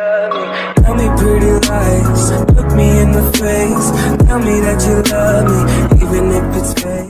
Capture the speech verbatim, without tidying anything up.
love me. Tell me pretty lies, look me in the face. Tell me that you love me, even if it's fake.